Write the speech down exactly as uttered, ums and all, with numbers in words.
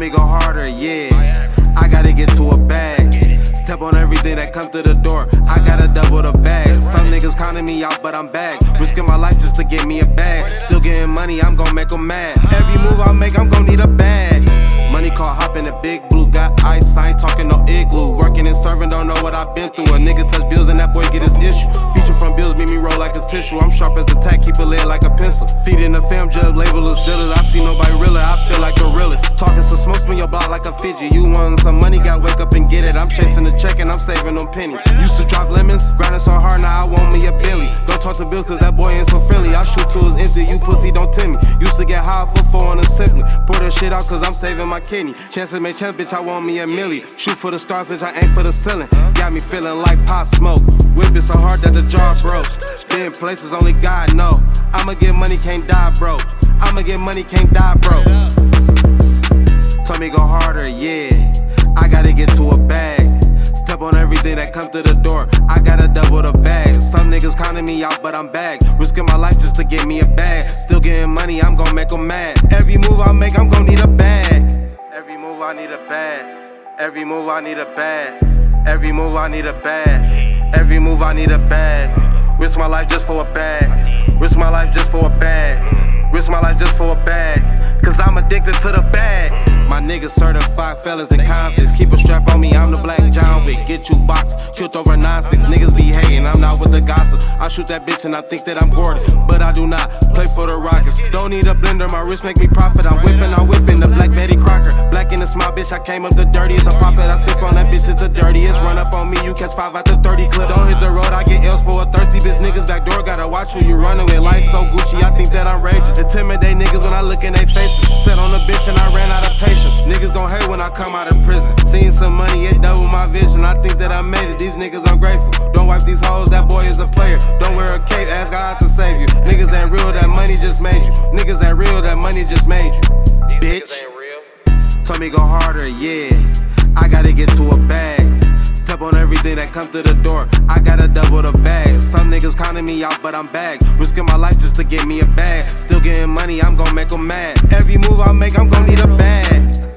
Told me go harder, yeah. I gotta get to a bag. Step on everything that come through the door. I gotta double the bag. Some niggas counting me out, but I'm back. Risking my life just to get me a bag. Still getting money, I'm gon' make them mad. Every move I make, I'm gon' need a bag. Money call hopping the big blue. Got ice, I ain't talking no igloo. Working and serving, don't know what I've been through. A nigga touch bills and that boy get his issue. Feature from bills, make me roll like it's tissue. I'm sharp as a tack, keep it lit like a pencil. Feed in the fam jug, label us dealers. I see nobody realer, I feel like a realist. Talking some smoke, spin your block like a fidget. You want some money, got wake up and get it. I'm chasing the check and I'm saving them pennies. Used to drop lemons, grinding so hard, now I want me a Bentley. Don't talk to bills cause that boy ain't so friendly. I shoot to his empty, you pussy don't tell me. Used to get high for four on a simply. Pour that shit out cause I'm saving my kidney. Chances make chance, bitch, I want me a milli. Shoot for the stars, bitch, I aim for the ceiling. Got me feeling like pop smoke. Whip it so hard that the jar broke. Been places only God know. I'ma get money, can't die broke. I'ma get money, can't die broke. Told me go harder, yeah. I gotta get to a bag. Step on everything that come through the door. I gotta double the bag. Some niggas counting me out, but I'm back. Risking my life just to get me a bag. Still getting money, I'm gon' make them mad. Every move I make, I'm gon' need a bag. Every move I need a bag. Every move I need a bag. Every move I need a bag. Every move I need a bag. Risk my life just for a bag. Risk my life just for a bag. Risk my life just for a bag. Cause I'm addicted to the bag. My niggas certified fellas and convicts. Keep a strap on me, I'm the Black John Wick. Get you boxed, killed over nine six. Niggas be hating, I'm not with the gossip. I shoot that bitch and I think that I'm Gordon, but I do not play for the Rockets. Don't need a blender, my wrist make me profit. I'm whipping, I'm whipping the Black Betty Crocker. Black in the small bitch, I came up the dirtiest. I pop it, I slip on that bitch, it's the dirtiest. Run up on me, you catch five out the thirty clip. Don't hit the road, I get L's for a thirsty bitch. Niggas back door, gotta watch who you running with. Life so Gucci, I think that I'm raging. Intimidate niggas when I look in their faces. Set on the bitch and I ran out of patience. Niggas gon' hate when I come out of prison. Seeing some money, it double my vision. I think that I made it, these niggas ungrateful. Don't wipe these hoes, that boy is a player. Don't wear a cape, ask God to save you. Niggas ain't real, that money just made you. Niggas ain't real, that money just made you. Bitch, told me go harder, yeah. I gotta get to a bag. Step on everything that come through the door. I gotta double the bag. Some niggas counting me out, but I'm back. Risking my life just to get me a bag. Still getting money, I'm gon' make them mad. Every move I make, I'm gon' need a bag.